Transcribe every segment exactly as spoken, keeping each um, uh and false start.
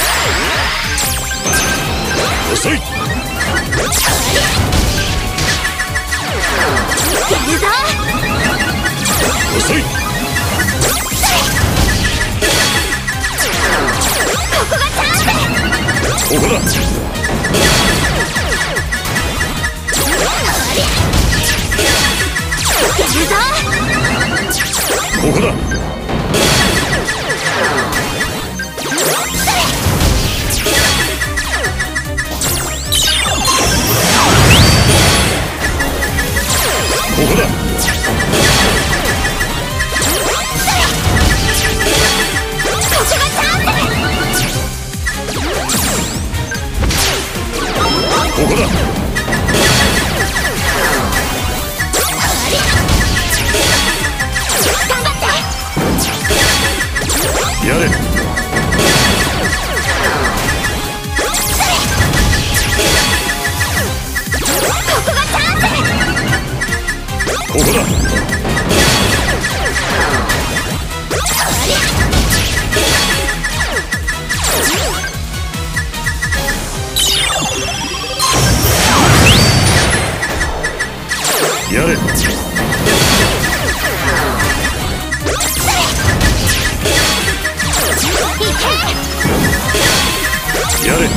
遅い。 やるぞ。 遅い。 ここがチャンス。 ここだ。 やるぞ。 ここだ。ここだ。ここだ。 頑張って。 やれ。ここだ。やれ。やれ。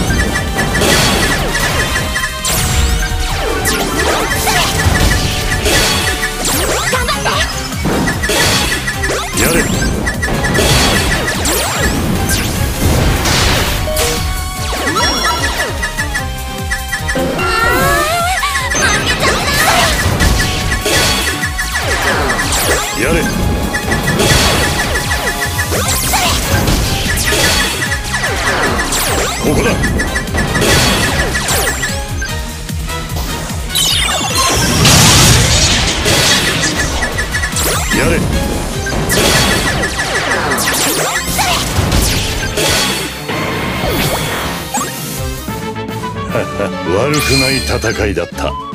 頑張って。 やれ。やれ。ここだ。やれ。悪くない戦いだった。